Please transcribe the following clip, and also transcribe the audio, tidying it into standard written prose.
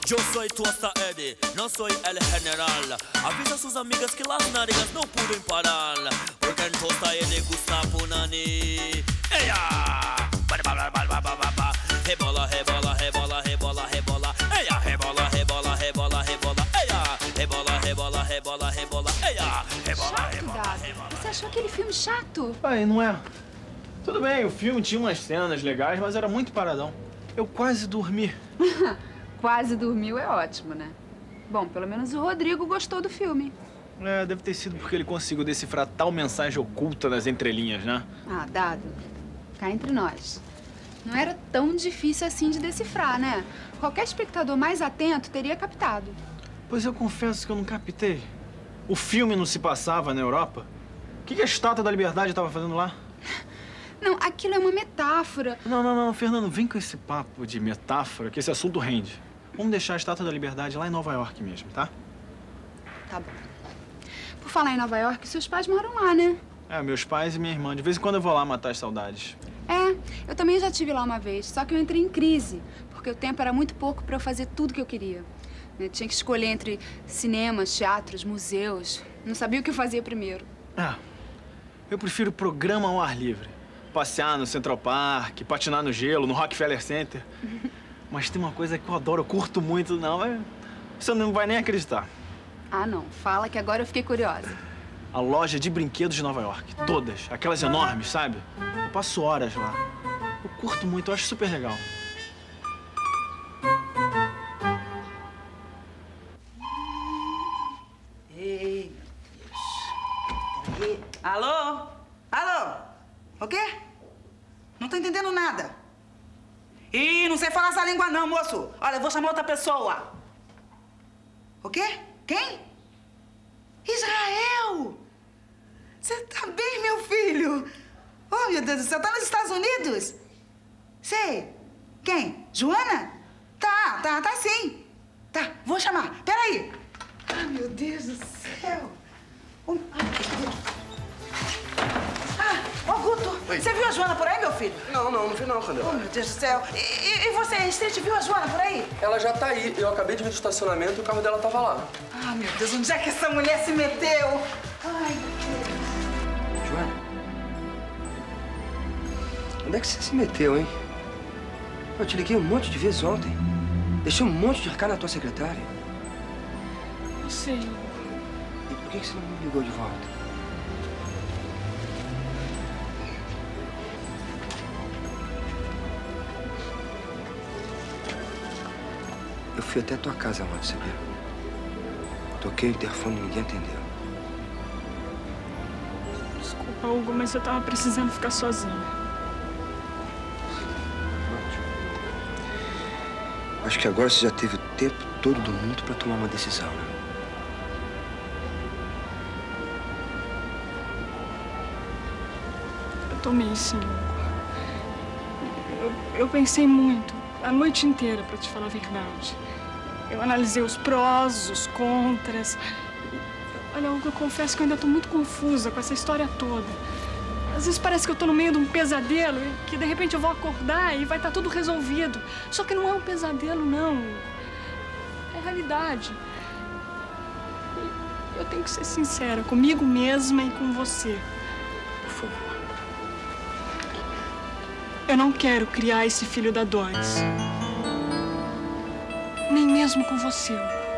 Yo soy Tosta Eddie, no soy el general. Avisa a sus amigas que las narigas no pueden parar, porque en Tosta Eddie gusta punani. ¡Ella! Rebola, rebola, rebola, rebola, rebola. Ella, rebola, rebola, rebola, rebola. Ella, rebola, rebola, rebola, rebola. Ella, rebola, rebola, rebola. Você achou aquele filme chato? Pai, não é? Tudo bem, o filme tinha umas cenas legais, mas era muito paradão. Eu quase dormi. Quase dormiu é ótimo, né? Bom, pelo menos o Rodrigo gostou do filme. É, deve ter sido porque ele conseguiu decifrar tal mensagem oculta nas entrelinhas, né? Ah, Dado, cá entre nós. Não era tão difícil assim de decifrar, né? Qualquer espectador mais atento teria captado. Pois eu confesso que eu não captei. O filme não se passava na Europa? O que a Estátua da Liberdade estava fazendo lá? Não, aquilo é uma metáfora. Não, Fernando, vem com esse papo de metáfora, que esse assunto rende. Vamos deixar a Estátua da Liberdade lá em Nova York mesmo, tá? Tá bom. Por falar em Nova York, seus pais moram lá, né? É, meus pais e minha irmã. De vez em quando eu vou lá matar as saudades. É, eu também já estive lá uma vez, só que eu entrei em crise, porque o tempo era muito pouco para eu fazer tudo que eu queria. Eu tinha que escolher entre cinemas, teatros, museus. Não sabia o que eu fazia primeiro. Ah, eu prefiro programa ao ar livre. Passear no Central Park, patinar no gelo, no Rockefeller Center. Mas tem uma coisa que eu adoro, eu curto muito, não, mas você não vai nem acreditar. Ah, não. Fala que agora eu fiquei curiosa. A loja de brinquedos de Nova York. Todas. Aquelas enormes, sabe? Eu passo horas lá. Eu curto muito, eu acho super legal. Ei, meu Deus. Alô? Alô? O quê? Não tô entendendo nada. Ih, não sei falar essa língua não, moço. Olha, eu vou chamar outra pessoa. O quê? Quem? Israel! Você tá bem, meu filho? Oh, meu Deus do céu, tá nos Estados Unidos? Sei. Quem? Joana? Tá sim. Tá, vou chamar. Peraí. Ai, meu Deus do céu. Ô, Guto, você viu a Joana por aí, meu filho? Não vi não, Candela. Oh, meu Deus do céu. E você, Street, viu a Joana por aí? Ela já tá aí. Eu acabei de vir do estacionamento e o carro dela tava lá. Ah, meu Deus, onde é que essa mulher se meteu? Ai, meu Deus. Joana? Onde é que você se meteu, hein? Eu te liguei um monte de vezes ontem. Deixei um monte de recado na tua secretária. Não sei. E por que você não me ligou de volta? Eu fui até a tua casa ontem, sabia? Toquei o interfone e ninguém atendeu. Desculpa, Hugo, mas eu tava precisando ficar sozinha. Ótimo. Acho que agora você já teve o tempo todo do mundo pra tomar uma decisão, né? Eu tomei, sim, Hugo. Eu pensei muito, a noite inteira, pra te falar a verdade. Eu analisei os prós, os contras. Olha, Hugo, eu confesso que eu ainda tô muito confusa com essa história toda. Às vezes parece que eu tô no meio de um pesadelo e que, de repente, eu vou acordar e vai estar tudo resolvido. Só que não é um pesadelo, não, Hugo. É realidade. E eu tenho que ser sincera comigo mesma e com você. Por favor. Eu não quero criar esse filho da Doris. Nem mesmo com você, Hugo.